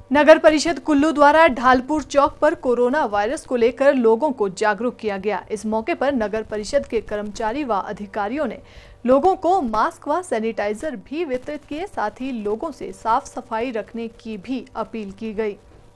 नगर परिषद कुल्लू द्वारा ढालपुर चौक पर कोरोना वायरस को लेकर लोगों को जागरूक किया गया। इस मौके पर नगर परिषद के कर्मचारी व अधिकारियों ने लोगों को मास्क व सैनिटाइजर भी वितरित किए। साथ ही लोगों से साफ सफाई रखने की भी अपील की गई।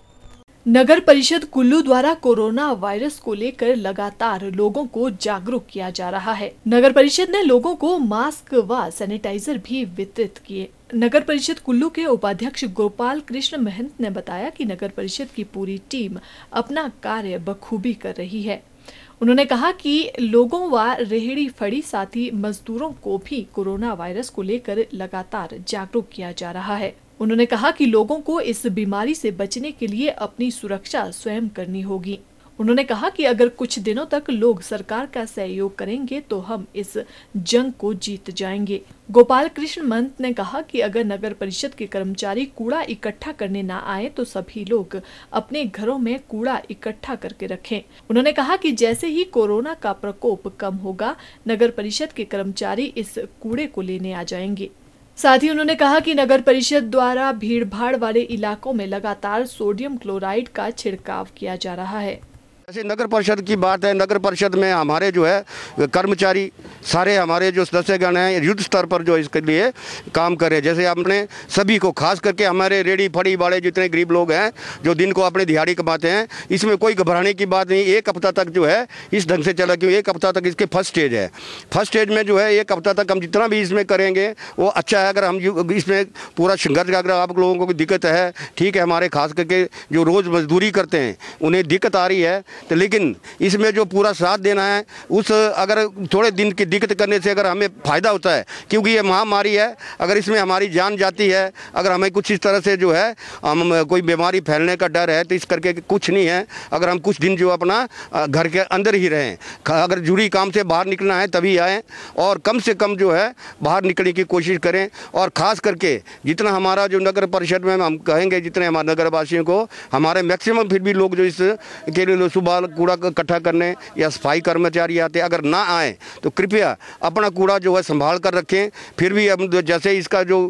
नगर परिषद कुल्लू द्वारा कोरोना वायरस को लेकर लगातार लोगों को जागरूक किया जा रहा है। नगर परिषद ने लोगों को मास्क व सैनिटाइजर भी वितरित किए। नगर परिषद कुल्लू के उपाध्यक्ष गोपाल कृष्ण महंत ने बताया कि नगर परिषद की पूरी टीम अपना कार्य बखूबी कर रही है। उन्होंने कहा कि लोगों व रेहड़ी फड़ी साथी मजदूरों को भी कोरोना वायरस को लेकर लगातार जागरूक किया जा रहा है। उन्होंने कहा कि लोगों को इस बीमारी से बचने के लिए अपनी सुरक्षा स्वयं करनी होगी। उन्होंने कहा कि अगर कुछ दिनों तक लोग सरकार का सहयोग करेंगे तो हम इस जंग को जीत जाएंगे। गोपाल कृष्ण महंत ने कहा कि अगर नगर परिषद के कर्मचारी कूड़ा इकट्ठा करने ना आए तो सभी लोग अपने घरों में कूड़ा इकट्ठा करके रखें। उन्होंने कहा कि जैसे ही कोरोना का प्रकोप कम होगा, नगर परिषद के कर्मचारी इस कूड़े को लेने आ जाएंगे। साथ ही उन्होंने कहा कि नगर परिषद द्वारा भीड़-भाड़ वाले इलाकों में लगातार सोडियम क्लोराइड का छिड़काव किया जा रहा है। जैसे नगर परिषद की बात है, नगर परिषद में हमारे जो है कर्मचारी सारे हमारे जो सदस्यगण हैं युद्ध स्तर पर जो इसके लिए काम कर रहे हैं। जैसे हमने सभी को खास करके हमारे रेडी फड़ी वाले जितने गरीब लोग हैं जो दिन को अपने दिहाड़ी कमाते हैं, इसमें कोई घबराने की बात नहीं। एक हफ्ता तक जो है इस ढंग से चला, क्योंकि एक हफ्ता तक इसके फर्स्ट स्टेज है। फर्स्ट स्टेज में जो है एक हफ्ता तक हम जितना भी इसमें करेंगे वो अच्छा है। अगर हम इसमें पूरा संघर्ष, अगर आप लोगों को कोई दिक्कत है, ठीक है, हमारे खास करके जो रोज़ मजदूरी करते हैं उन्हें दिक्कत आ रही है, तो लेकिन इसमें जो पूरा साथ देना है, उस अगर थोड़े दिन की दिक्कत करने से अगर हमें फ़ायदा होता है, क्योंकि ये महामारी है, अगर इसमें हमारी जान जाती है, अगर हमें कुछ इस तरह से जो है हम कोई बीमारी फैलने का डर है, तो इस करके कुछ नहीं है। अगर हम कुछ दिन जो अपना घर के अंदर ही रहें, अगर जरूरी काम से बाहर निकलना है तभी आएँ और कम से कम जो है बाहर निकलने की कोशिश करें। और ख़ास करके जितना हमारा जो नगर परिषद में हम कहेंगे, जितने हमारे नगरवासियों को, हमारे मैक्सिमम फिर भी लोग जो इसके लिए सुबह कूड़ा इकट्ठा करने या सफाई कर्मचारी आते, अगर ना आए तो कृपया अपना कूड़ा जो है संभाल कर रखें। फिर भी हम जैसे इसका जो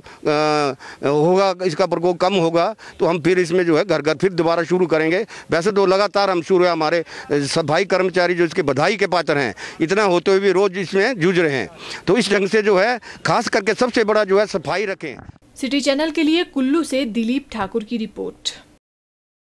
होगा, इसका प्रकोप कम होगा तो हम फिर इसमें जो है घर घर फिर दोबारा शुरू करेंगे। वैसे तो लगातार हम शुरू है, हमारे सफाई कर्मचारी जो इसके बधाई के पात्र हैं, इतना होते हुए भी रोज़ इसमें जूझ रहे हैं। तो इस ढंग से जो है खास करके सबसे बड़ा जो है सफाई रखें। सिटी चैनल के लिए कुल्लू से दिलीप ठाकुर की रिपोर्ट।